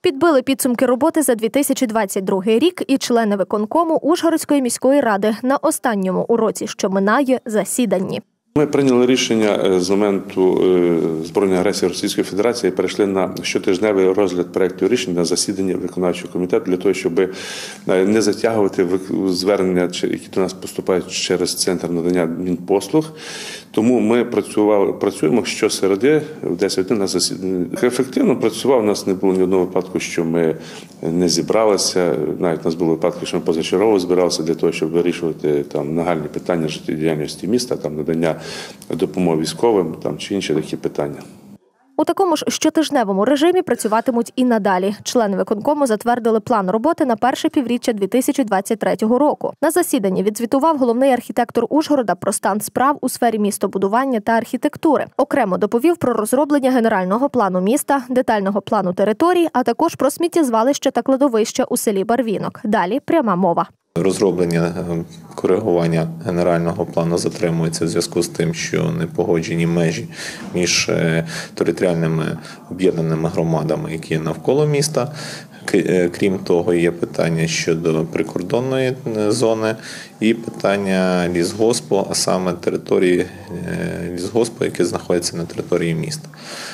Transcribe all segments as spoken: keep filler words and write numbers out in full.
Підбили підсумки роботи за дві тисячі двадцять другий рік і члени виконкому Ужгородської міської ради на останньому у році, що минає, засіданні. Ми прийняли рішення з моменту збройної агресії Російської Федерації і перейшли на щотижневий розгляд проєкту рішень на засіданні виконавчого комітету для того, щоб не затягувати звернення, які до нас поступають через Центр надання адмінпослуг. Тому ми працювали, працюємо щосереди в десять годин на засіданні. Ефективно працював, у нас не було ні одного випадку, що ми не зібралися. Навіть у нас були випадки, що ми позачергово збиралися для того, щоб вирішувати там нагальні питання життєдіяльності міста, там надання допомоги військовим там, чи інші такі питання. У такому ж щотижневому режимі працюватимуть і надалі. Члени виконкому затвердили план роботи на перше півріччя дві тисячі двадцять третього року. На засіданні відзвітував головний архітектор Ужгорода про стан справ у сфері містобудування та архітектури. Окремо доповів про розроблення генерального плану міста, детального плану територій, а також про сміттєзвалище та кладовище у селі Барвінок. Далі пряма мова. Розроблення коригування генерального плану затримується в зв'язку з тим, що не погоджені межі між територіальними об'єднаними громадами, які є навколо міста. Крім того, є питання щодо прикордонної зони і питання лісгоспу, а саме території лісгоспу, які знаходяться на території міста.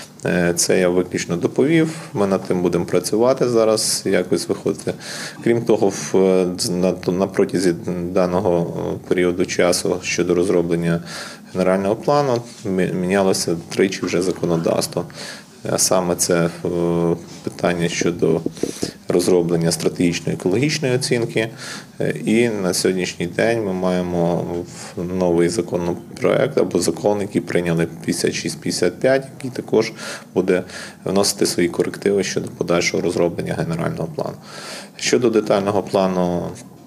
Це я виключно доповів, ми над тим будемо працювати зараз, якось виходити. Крім того, на протязі даного періоду часу щодо розроблення генерального плану мінялося тричі вже законодавство. А саме це питання щодо розроблення стратегічної екологічної оцінки. І на сьогоднішній день ми маємо новий законопроект або закон, який прийняли п'ятдесят шість п'ятдесят п'ять, який також буде вносити свої корективи щодо подальшого розроблення генерального плану. Щодо детального плану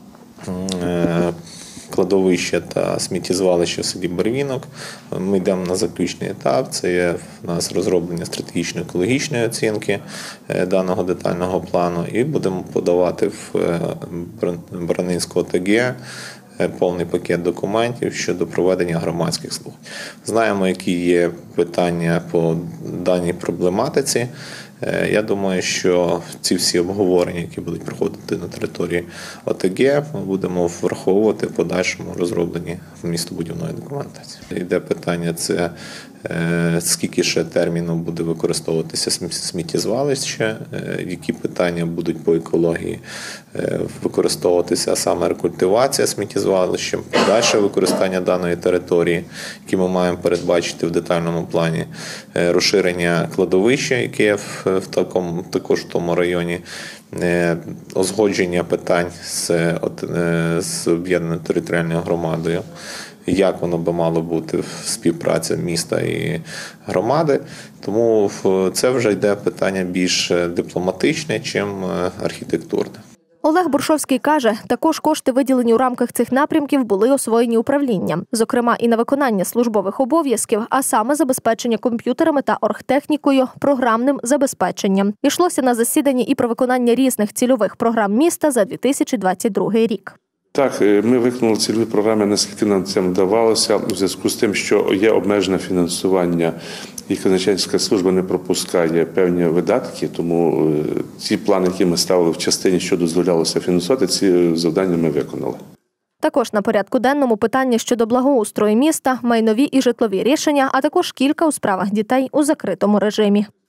кладовища та сміттєзвалища в селі Барвінок, ми йдемо на заключний етап. Це є в нас розроблення стратегічної екологічної оцінки даного детального плану і будемо подавати в Бранинську О Те Ге повний пакет документів щодо проведення громадських слухань. Знаємо, які є питання по даній проблематиці. Я думаю, що ці всі обговорення, які будуть проходити на території О Те Ге, ми будемо враховувати в подальшому розробленні містобудівної документації. Йде питання, це скільки ще терміну буде використовуватися сміттєзвалище, які питання будуть по екології використовуватися, а саме рекультивація сміттєзвалищем, подальше використання даної території, які ми маємо передбачити в детальному плані, розширення кладовища, яке є в такому, також в тому районі, узгодження питань з, з об'єднаною територіальною громадою, як воно би мало бути в співпраці міста і громади. Тому це вже йде питання більш дипломатичне, чим архітектурне. Олег Буршовський каже, також кошти, виділені у рамках цих напрямків, були освоєні управлінням. Зокрема, і на виконання службових обов'язків, а саме забезпечення комп'ютерами та оргтехнікою, програмним забезпеченням. Ішлося на засіданні і про виконання різних цільових програм міста за дві тисячі двадцять другий рік. Так, ми виконали цільові програми, наскільки нам це вдавалося, у зв'язку з тим, що є обмежене фінансування, і казначейська служба не пропускає певні видатки, тому ці плани, які ми ставили в частині, що дозволялося фінансувати, ці завдання ми виконали. Також на порядку денному питання щодо благоустрою міста, майнові і житлові рішення, а також кілька у справах дітей у закритому режимі.